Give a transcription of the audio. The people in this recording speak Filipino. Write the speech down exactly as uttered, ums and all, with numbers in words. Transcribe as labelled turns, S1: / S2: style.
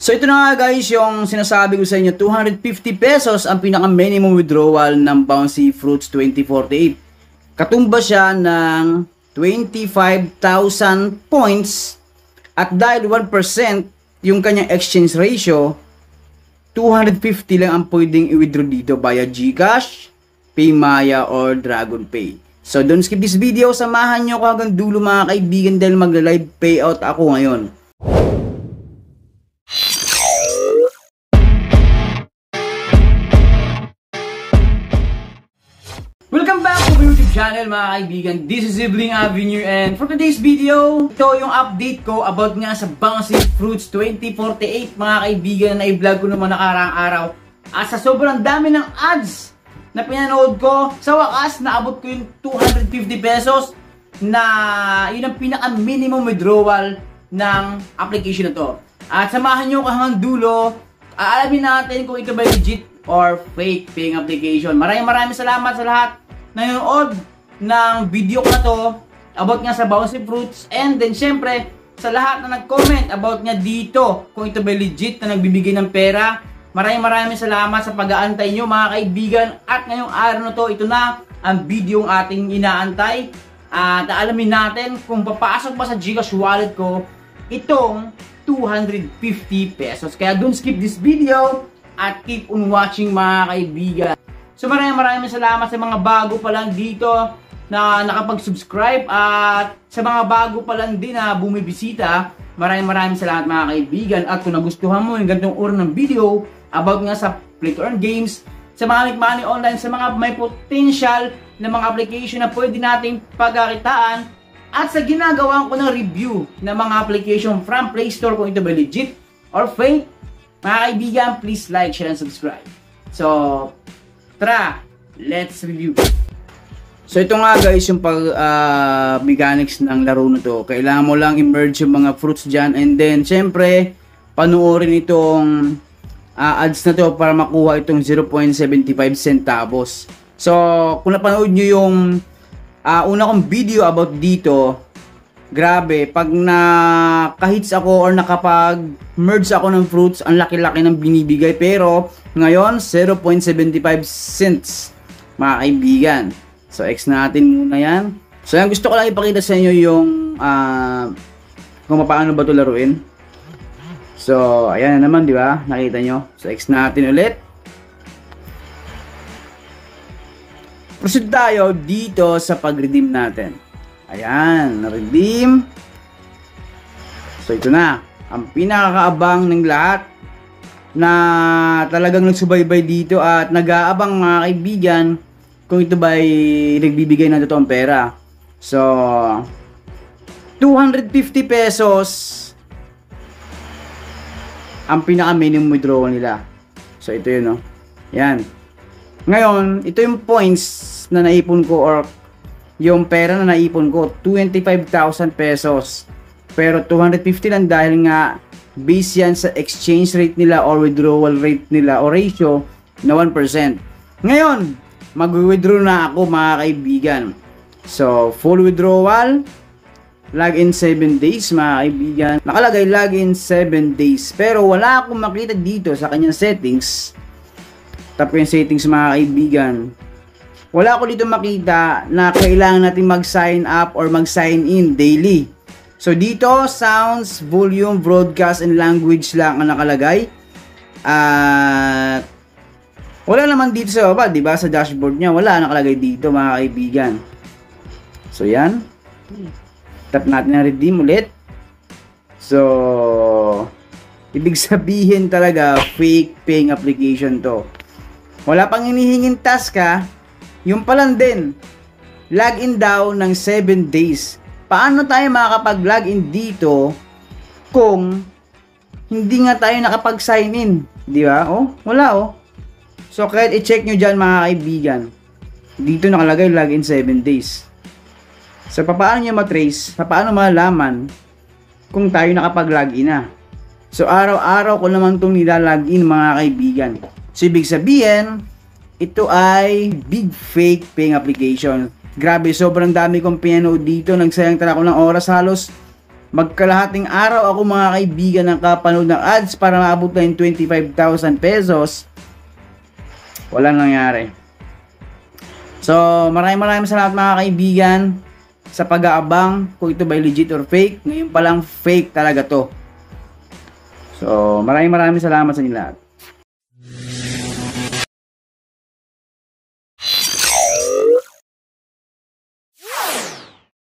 S1: So ito na nga guys yung sinasabi ko sa inyo, two hundred fifty pesos ang pinaka minimum withdrawal ng Bouncy Fruits twenty forty-eight. Katumba siya ng twenty-five thousand points at dahil one percent yung kanyang exchange ratio, two hundred fifty lang ang pwedeng i-withdraw dito via GCash, Paymaya or DragonPay. So don't skip this video, samahan nyo ko hanggang dulo mga kaibigan dahil magla-live payout ako ngayon. Welcome back to my YouTube channel mga kaibigan. This is Sibling Avenue and for today's video, ito yung update ko about nga sa Bouncy Fruits twenty forty-eight mga kaibigan na i-vlog ko naman nakaraang araw. At sa sobrang dami ng ads na pinanood ko, sa wakas naabot ko yung two hundred fifty pesos na yun ang pinaka minimum withdrawal ng application na to. At samahan nyo ko hanggang dulo, aalamin natin kung ito ba legit or fake paying application. Maraming maraming salamat sa lahat na nanood ng video ko na to about nga sa Bouncy Fruits, and then syempre sa lahat na nag-comment about nga dito kung ito ba legit na nagbibigay ng pera. Maraming maraming salamat sa pag-aantay nyo mga kaibigan, at ngayong araw na to, ito na ang video ang ating inaantay at alamin natin kung papasok ba sa GCash wallet ko itong two hundred fifty pesos. Kaya don't skip this video at keep on watching mga kaibigan. So maraming maraming salamat sa mga bago pa lang dito na nakapag-subscribe, at sa mga bago pa lang din na bumibisita, maraming maraming salamat mga kaibigan. At kung nagustuhan mo yung ganitong uri ng video about nga sa play to earn games, sa mga make money online, sa mga may potential na mga application na pwede nating pagkakitaan, at sa ginagawa ko ng review ng mga application from Play Store kung ito ba legit or fake, mga kaibigan, please like, share, and subscribe. So tara, let's review. So ito nga guys yung pag uh, mechanics ng laro na to. Kailangan mo lang i-merge yung mga fruits dyan, and then syempre panoorin itong uh, ads na to para makuha itong zero point seven five centavos. So kung napanood nyo yung uh, una kong video about dito, grabe, pag nakahits ako or nakapag-merge ako ng fruits, ang laki-laki ng binibigay. Pero ngayon, zero point seven five cents mga kaibigan. So, X natin muna yan. So, yan, gusto ko lang ipakita sa inyo yung uh, kung paano ba ito laruin. So, ayan na naman, di ba? Nakita nyo. So, X natin ulit. Proceed tayo dito sa pag-redeem natin. Ayan, na-redeem. So, ito na. Ang pinakakaabang ng lahat na talagang nagsubaybay dito at nag-aabang mga kaibigan kung ito ba ay nagbibigay ng totoong pera. So, two hundred fifty pesos ang pinaka-minimum withdrawal nila. So, ito yun, no? Yan. Ngayon, ito yung points na naipon ko, or yung pera na naipon ko, twenty-five thousand pesos. Pero two hundred fifty lang dahil nga base yan sa exchange rate nila or withdrawal rate nila o ratio na one percent. Ngayon, mag-withdraw na ako mga kaibigan. So, full withdrawal, login seven days mga kaibigan. Nakalagay login seven days. Pero wala akong makita dito sa kanyang settings. Tap yung settings mga kaibigan. Wala ko dito makita na kailangan natin mag-sign up or mag-sign in daily. So dito, sounds, volume, broadcast, and language lang ang nakalagay. At wala naman dito sa baba, di ba? Sa dashboard niya, wala nakalagay dito mga kaibigan. So yan. Tap natin na redeem ulit. So, ibig sabihin talaga, fake paying application to. Wala pang hinihinging task ha. Yung pa lang din, login daw ng seven days. Paano tayo makakapag-login dito kung hindi nga tayo nakapag-sign in? Di ba? Oh, wala oh. So, kahit i-check nyo dyan mga kaibigan. Dito nakalagay login seven days. So, paano nyo matrace? Paano malaman kung tayo nakapag-login na? So, araw-araw ko naman itong nilalogin mga kaibigan. So, ibig sabihin, ito ay big fake paying application. Grabe, sobrang dami kong pinanood dito. Nagsayang talaga ako ng oras halos Magkalahating araw ako mga kaibigan ng kapanood ng ads para maabot na yung twenty-five thousand pesos. Walang nangyari. So, maraming maraming salamat mga kaibigan sa pag-aabang kung ito ba legit or fake. Ngayon palang fake talaga to. So, maraming maraming salamat sa inyo lahat.